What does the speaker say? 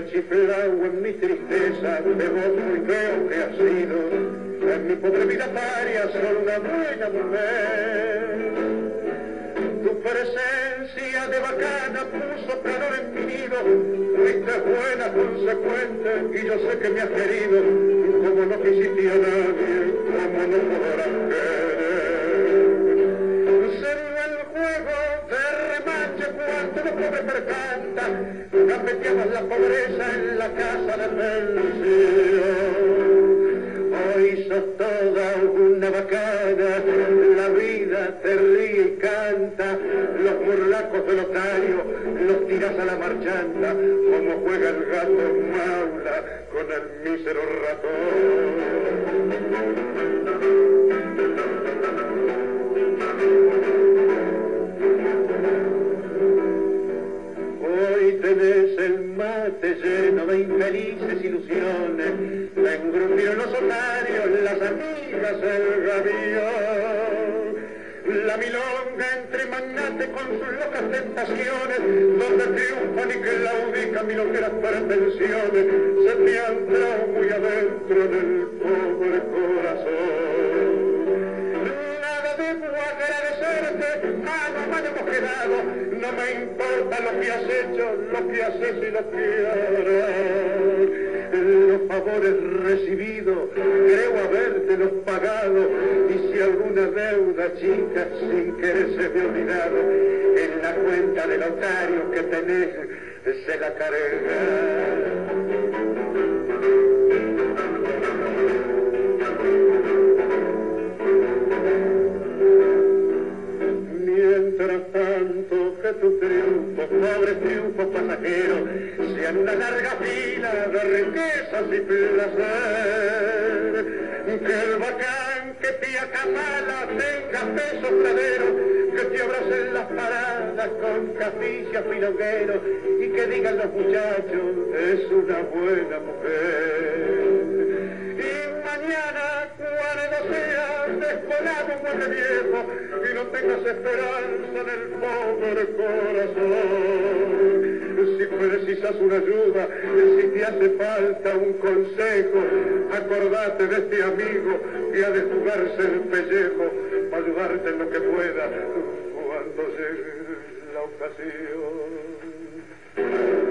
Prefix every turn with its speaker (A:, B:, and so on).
A: chiflao en mi tristeza, de vos muy feo que has sido, en mi pobre vida paria, solo una buena mujer. Tu presencia de bacana puso calor en mi nido, fuiste buena, consecuente, y yo sé que me has querido, como no quisiste a nadie, como no podrás querer. Cerró el juego de remache cuando los pobres percanta, gambeteabas la pobreza en la casa de pensión. Hoy sos toda una bacana, la vida te ríe y canta, los burlacos del otario los tiras a la marchanta, como juega el gato maula con el mísero ratón. Hoy tenés el mate lleno de infelices ilusiones, la engrupieron los otarios, las amigas, el gavión. La milonga entre magnates con sus locas tentaciones, donde triunfan y claudican milongueras pretensiones, se me han entrado muy adentro en el pobre corazón. Nada debo agradecerte, mano a mano hemos quedado, no me importa lo que has hecho, lo que haces y lo que harás. Los favores recibidos, creo habértelos pagado, y si alguna deuda chica sin querer se me ha olvidado, en la cuenta del otario que tenés se la carga. Mientras tanto que tu triunfo, pobre triunfo pasajero, sean una larga fila de riquezas y placer, que el bacán que te acamala tenga peso pradero, que te abracen las paradas con capilla filonguero, y que digan los muchachos, es una buena mujer. Y mañana cuando seas descolado muere viejo y no tengas esperanza en el pobre corazón, si precisas una ayuda, si te hace falta un consejo, acordate de este amigo que ha de jugarse el pellejo para ayudarte en lo que pueda cuando llegue la ocasión.